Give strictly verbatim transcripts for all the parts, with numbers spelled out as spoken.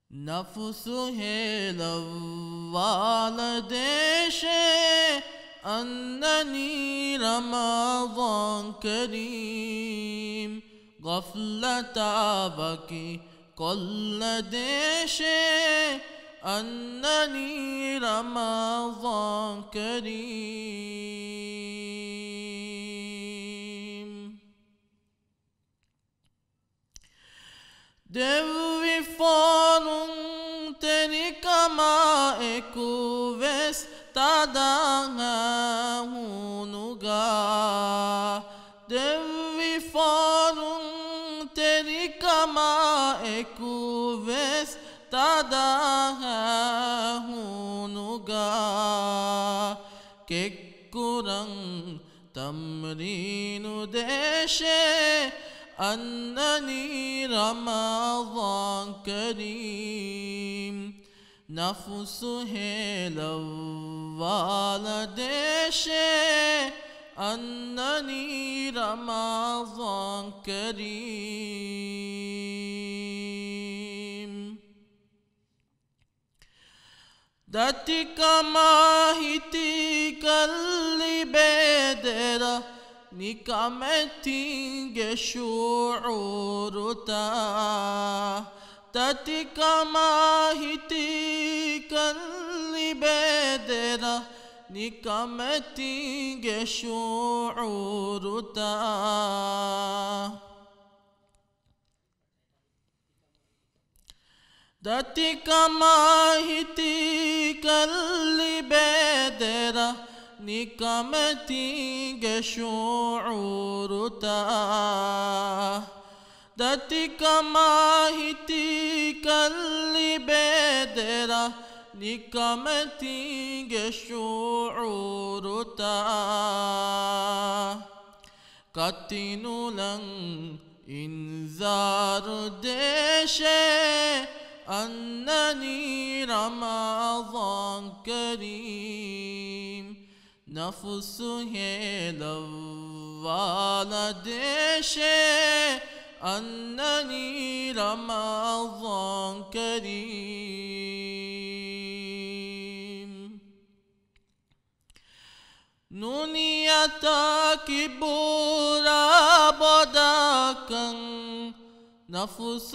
नफ्सु हेलव्वाला देशे अन्ननी रमज़ान करीम गफलता बकी कुल्ल देशे अन्ननी रमज़ान करीम Devi forum teri kama ekuves tadanga hunuga Devi forum teri kama ekuves tadanga hunuga Kekkurang tamrinu deshe أنني رمضان كريم نفس هيلوالا ديشي أنني رمضان كريم داتك ماهتي كاللي بدرة نكمتي شعورتا تاتك ماهتي كاللي بدرة نكمتي شعورتا تاتك ماهتي كاللي بدرة نكمتي شعورتا داتك ماهتي كاللي بدرة نكمتي شعورتا كتنولن إنذار ديشي أنني رمضان كريم نفس هيلوالا ديشي أنني رمضان كريم نونيتا كبورا بداكا نفس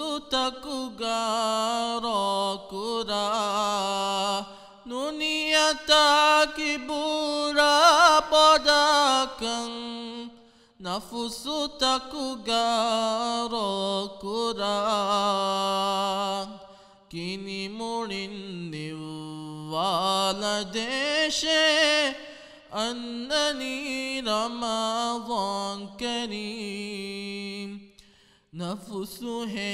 تكغارا كورا نونيتا كبورا بداكا نفس تكغارا كورا كيني مورين والا ديشي أنني رمضان كريم نفس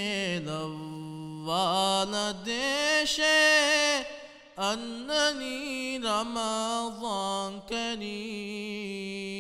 هيلوالا ديشي أنني رمضان كريم